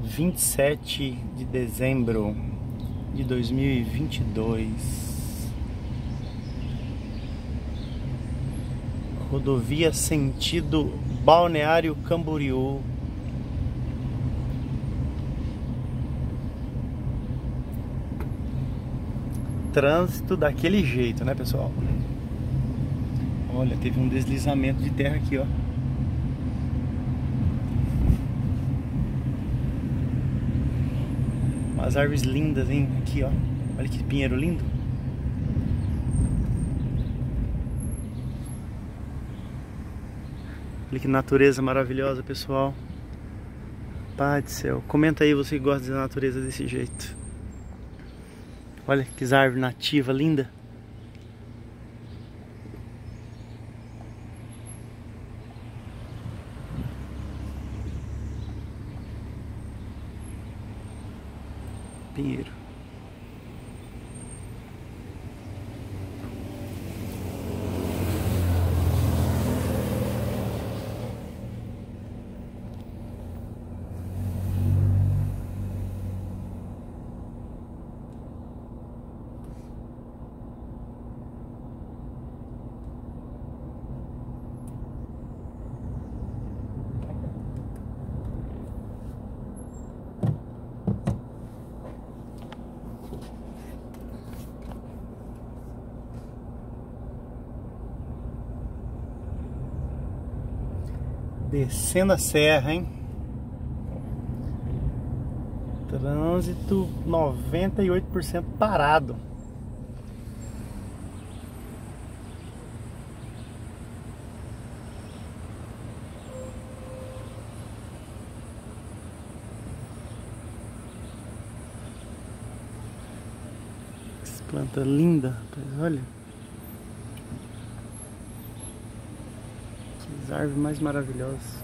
27 de dezembro de 2022. Rodovia sentido Balneário Camboriú. Trânsito daquele jeito, né, pessoal? Olha, teve um deslizamento de terra aqui, ó. Umas árvores lindas, hein? Aqui, ó. Olha que pinheiro lindo. Olha que natureza maravilhosa, pessoal. Pai do céu. Comenta aí você que gosta da natureza desse jeito. Olha que árvore nativa linda. Pinheiro. Descendo a serra, hein? Trânsito 98% parado. Que planta linda, rapaz, olha. Que árvores mais maravilhosas.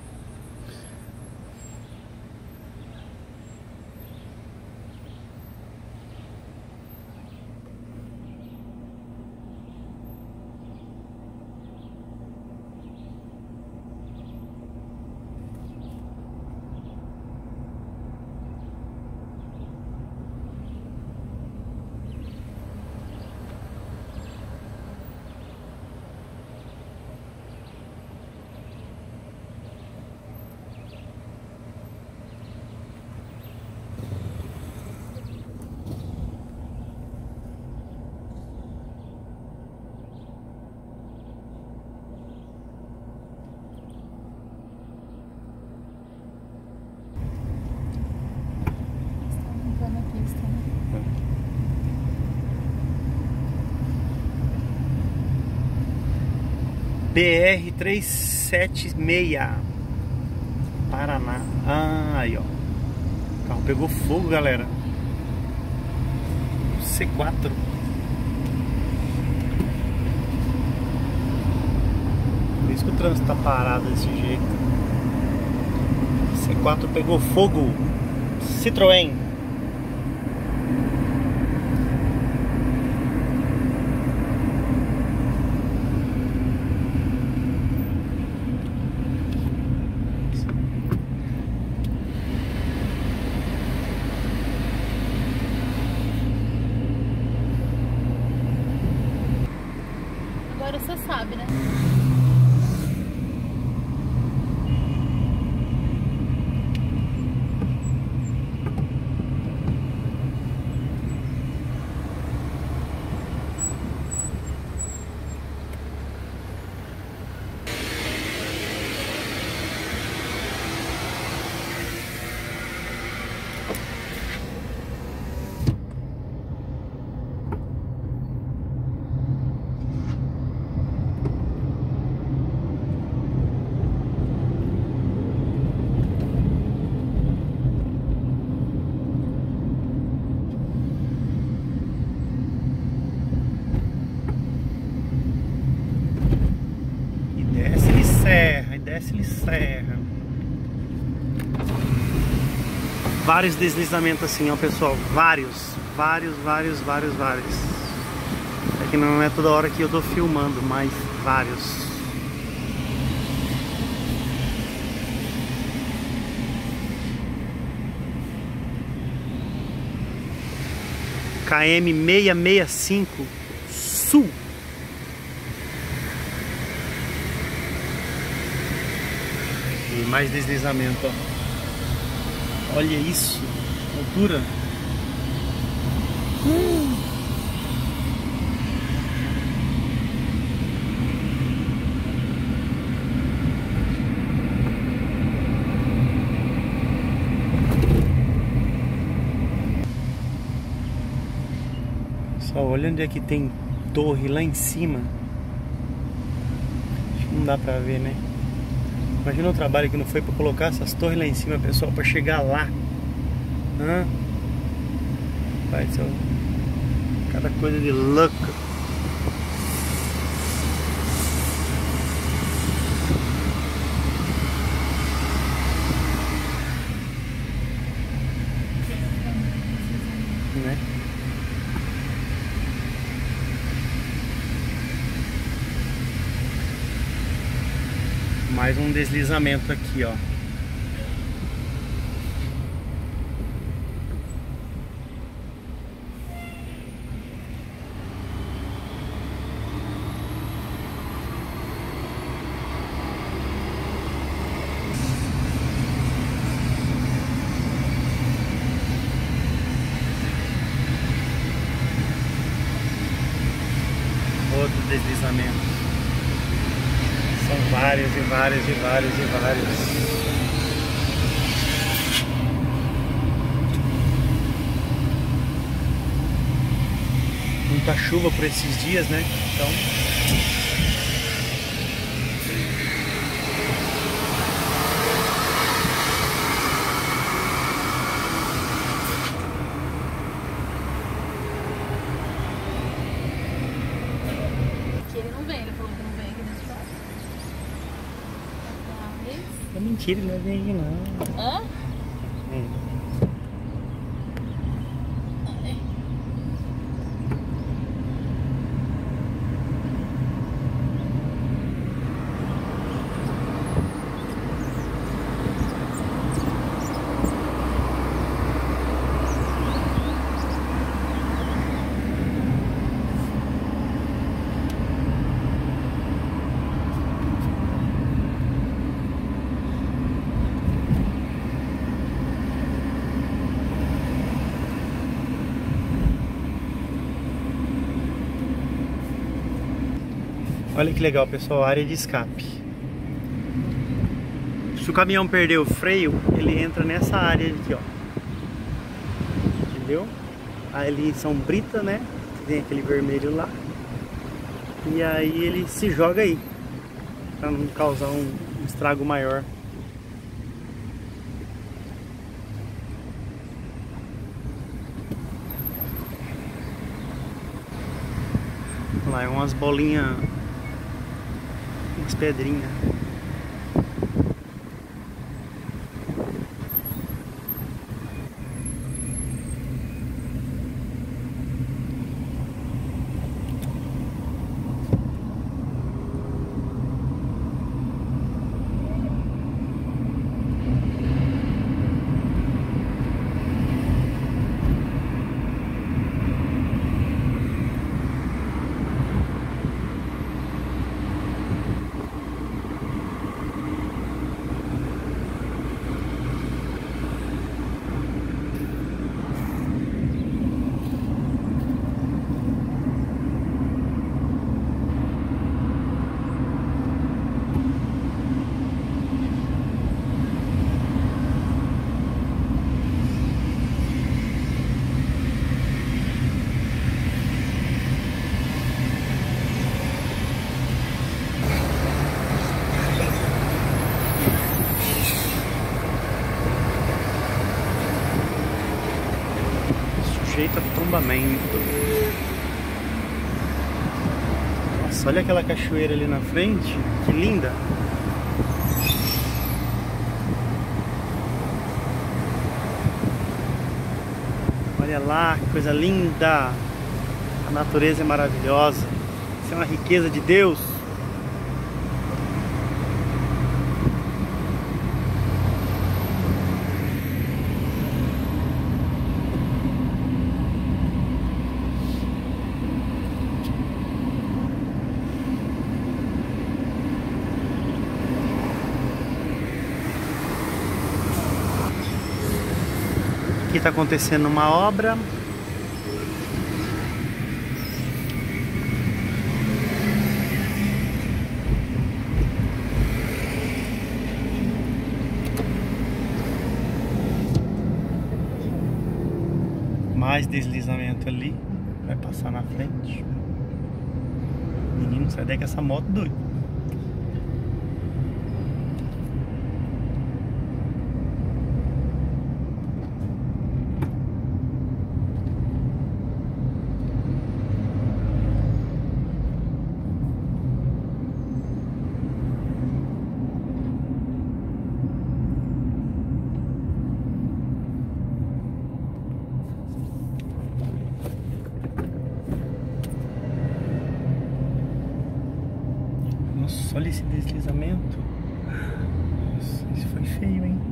BR-376 Paraná. Ah, aí, ó. O carro pegou fogo, galera. C4. Por isso que o trânsito tá parado desse jeito. C4 pegou fogo. Citroën. Agora você sabe, né? desce-lhe serra. Vários deslizamentos assim, ó, pessoal. Vários. É que não é toda hora que eu tô filmando, mas vários. KM 665 Sul. E mais deslizamento, ó. Olha isso, altura. Só olha onde é que tem torre lá em cima. Acho que não dá pra ver, né? Imagina o trabalho que não foi pra colocar essas torres lá em cima, pessoal, pra chegar lá. Vai ser cada coisa de louco. Né? Mais um deslizamento aqui, ó. Outro deslizamento. São vários e vários e vários e vários. Muita chuva por esses dias, né? Então ele não vem, ele falou que não vem aqui nesse quarto. é mentira, ele não vem aqui não. Hã? Olha que legal, pessoal, área de escape. Se o caminhão perder o freio, ele entra nessa área aqui, ó. Entendeu? Ali em São Brita, né? Tem aquele vermelho lá. E aí ele se joga aí, pra não causar um estrago maior. Lá é umas bolinhas, umas pedrinhas. Sujeito a tombamento. Nossa, olha aquela cachoeira ali na frente, que linda. Olha lá, que coisa linda. A natureza é maravilhosa. Isso é uma riqueza de Deus. Aqui está acontecendo uma obra. Mais deslizamento ali. Vai passar na frente. Menino, sai daí com essa moto doida. Nossa, olha esse deslizamento. Nossa, isso foi feio, hein?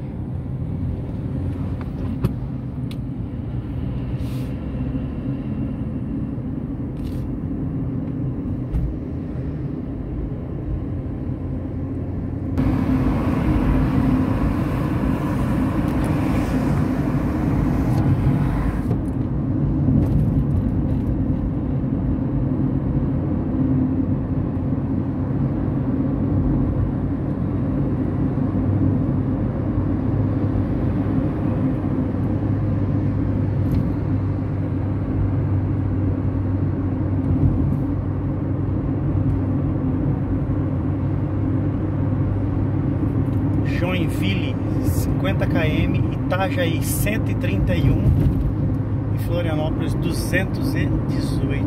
Joinville 50 km, Itajaí 131 e Florianópolis 218.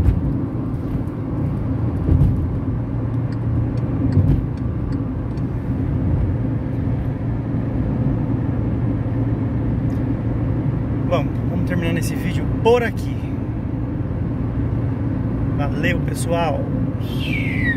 Vamos terminando esse vídeo por aqui. Valeu, pessoal!